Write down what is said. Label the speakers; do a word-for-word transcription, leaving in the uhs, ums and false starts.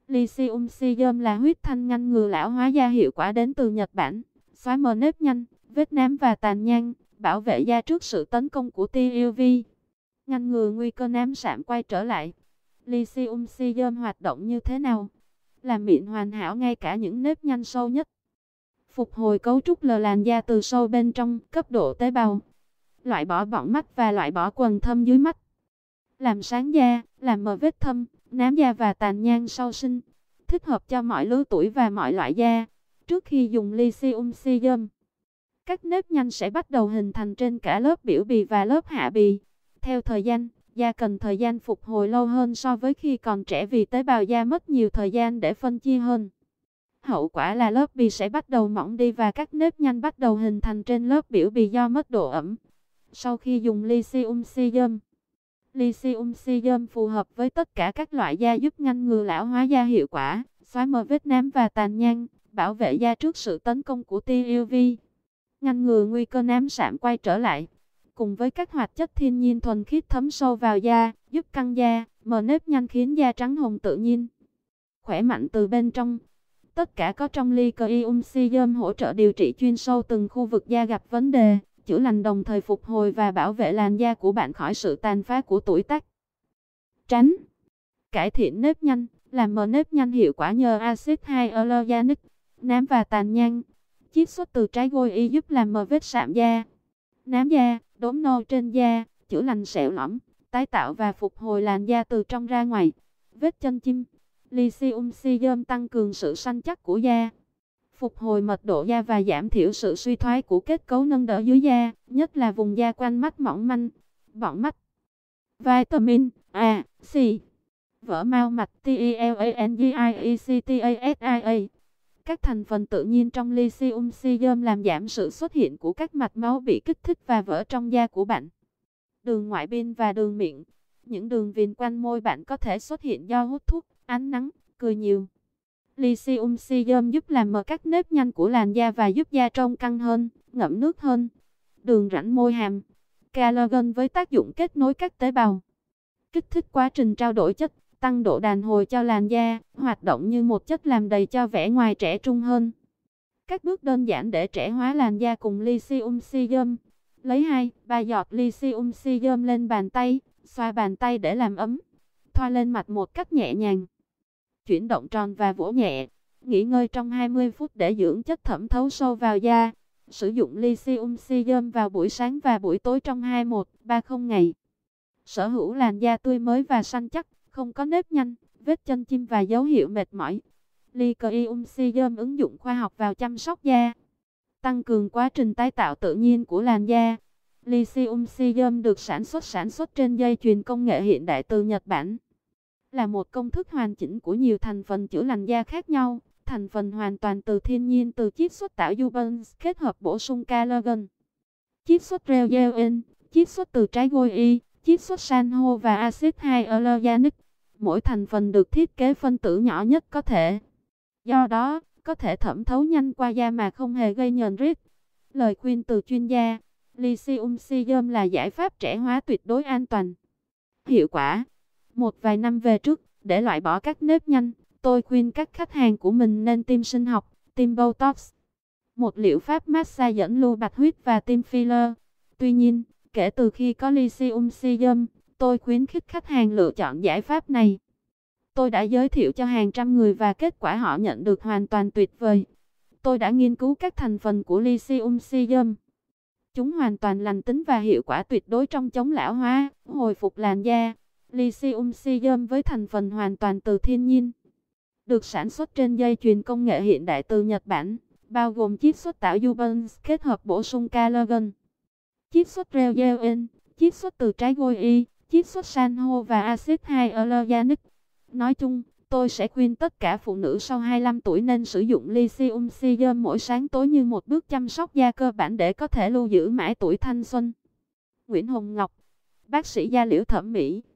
Speaker 1: Lithium Serum là huyết thanh ngăn ngừa lão hóa da hiệu quả đến từ Nhật Bản, xóa mờ nếp nhăn, vết nám và tàn nhang, bảo vệ da trước sự tấn công của tia iu vi, ngăn ngừa nguy cơ nám sạm quay trở lại. Lithium Serum hoạt động như thế nào? Làm mịn hoàn hảo ngay cả những nếp nhăn sâu nhất. Phục hồi cấu trúc lờ làn da từ sâu bên trong, cấp độ tế bào. Loại bỏ bọng mắt và loại bỏ quầng thâm dưới mắt. Làm sáng da, làm mờ vết thâm, nám da và tàn nhang sau sinh. Thích hợp cho mọi lứa tuổi và mọi loại da. Trước khi dùng Lithium Serum, các nếp nhăn sẽ bắt đầu hình thành trên cả lớp biểu bì và lớp hạ bì. Theo thời gian, da cần thời gian phục hồi lâu hơn so với khi còn trẻ vì tế bào da mất nhiều thời gian để phân chia hơn. Hậu quả là lớp bì sẽ bắt đầu mỏng đi và các nếp nhăn bắt đầu hình thành trên lớp biểu bì do mất độ ẩm. Sau khi dùng Lithium Serum, Lithium Serum phù hợp với tất cả các loại da giúp ngăn ngừa lão hóa da hiệu quả, xóa mờ vết nám và tàn nhang, bảo vệ da trước sự tấn công của tia iu vi, ngăn ngừa nguy cơ nám sạm quay trở lại. Cùng với các hoạt chất thiên nhiên thuần khiết thấm sâu vào da, giúp căng da, mờ nếp nhăn khiến da trắng hồng tự nhiên, khỏe mạnh từ bên trong. Tất cả có trong Lithium Serum hỗ trợ điều trị chuyên sâu từng khu vực da gặp vấn đề, chữa lành đồng thời phục hồi và bảo vệ làn da của bạn khỏi sự tàn phá của tuổi tác. Tránh cải thiện nếp nhăn, làm mờ nếp nhăn hiệu quả nhờ axit hyaluronic, nám và tàn nhang. Chiết xuất từ trái gôi y giúp làm mờ vết sạm da, nám da, đốm nâu trên da, chữa lành sẹo lõm, tái tạo và phục hồi làn da từ trong ra ngoài. Vết chân chim, Lithium Serum tăng cường sự săn chắc của da, phục hồi mật độ da và giảm thiểu sự suy thoái của kết cấu nâng đỡ dưới da, nhất là vùng da quanh mắt mỏng manh, bọng mắt. Vitamin A, C, vỡ mao mạch telangiectasia. Các thành phần tự nhiên trong Lithium Serum làm giảm sự xuất hiện của các mạch máu bị kích thích và vỡ trong da của bạn. Đường ngoại biên và đường miệng. Những đường viền quanh môi bạn có thể xuất hiện do hút thuốc, ánh nắng, cười nhiều. Lithium Serum giúp làm mờ các nếp nhăn của làn da và giúp da trông căng hơn, ngậm nước hơn. Đường rãnh môi hàm. Collagen với tác dụng kết nối các tế bào, kích thích quá trình trao đổi chất, tăng độ đàn hồi cho làn da, hoạt động như một chất làm đầy cho vẻ ngoài trẻ trung hơn. Các bước đơn giản để trẻ hóa làn da cùng Lithium Serum. Lấy hai ba giọt Lithium Serum lên bàn tay, xoa bàn tay để làm ấm. Thoa lên mặt một cách nhẹ nhàng. Chuyển động tròn và vỗ nhẹ. Nghỉ ngơi trong hai mươi phút để dưỡng chất thẩm thấu sâu vào da. Sử dụng Lithium Serum vào buổi sáng và buổi tối trong hai một ba không ngày. Sở hữu làn da tươi mới và săn chắc, không có nếp nhăn, vết chân chim và dấu hiệu mệt mỏi. Lithium Serum ứng dụng khoa học vào chăm sóc da, tăng cường quá trình tái tạo tự nhiên của làn da. Lithium Serum được sản xuất sản xuất trên dây chuyền công nghệ hiện đại từ Nhật Bản. Là một công thức hoàn chỉnh của nhiều thành phần chữa lành da khác nhau, thành phần hoàn toàn từ thiên nhiên từ chiết xuất tảo Yubens kết hợp bổ sung collagen, chiết xuất reulin, chiết xuất từ trái gôi y, chiết xuất san hô và axit hyaluronic. Mỗi thành phần được thiết kế phân tử nhỏ nhất có thể. Do đó, có thể thẩm thấu nhanh qua da mà không hề gây nhờn rít. Lời khuyên từ chuyên gia, Lithium Serum là giải pháp trẻ hóa tuyệt đối an toàn, hiệu quả. Một vài năm về trước, để loại bỏ các nếp nhăn, tôi khuyên các khách hàng của mình nên tiêm sinh học, tiêm Botox, một liệu pháp massage dẫn lưu bạch huyết và tiêm filler. Tuy nhiên, kể từ khi có Lithium Serum, tôi khuyến khích khách hàng lựa chọn giải pháp này. Tôi đã giới thiệu cho hàng trăm người và kết quả họ nhận được hoàn toàn tuyệt vời. Tôi đã nghiên cứu các thành phần của Lithium Serum. Chúng hoàn toàn lành tính và hiệu quả tuyệt đối trong chống lão hóa, hồi phục làn da. Lithium Serum với thành phần hoàn toàn từ thiên nhiên, được sản xuất trên dây chuyền công nghệ hiện đại từ Nhật Bản, bao gồm chiết xuất tảo Yubens kết hợp bổ sung collagen, chiết xuất reulin, chiết xuất từ trái gôi y, chiết xuất san hô và axit hyaluronic. Nói chung, tôi sẽ khuyên tất cả phụ nữ sau hai mươi lăm tuổi nên sử dụng Lithium Serum mỗi sáng tối như một bước chăm sóc da cơ bản để có thể lưu giữ mãi tuổi thanh xuân. Nguyễn Hồng Ngọc, bác sĩ da liễu thẩm mỹ.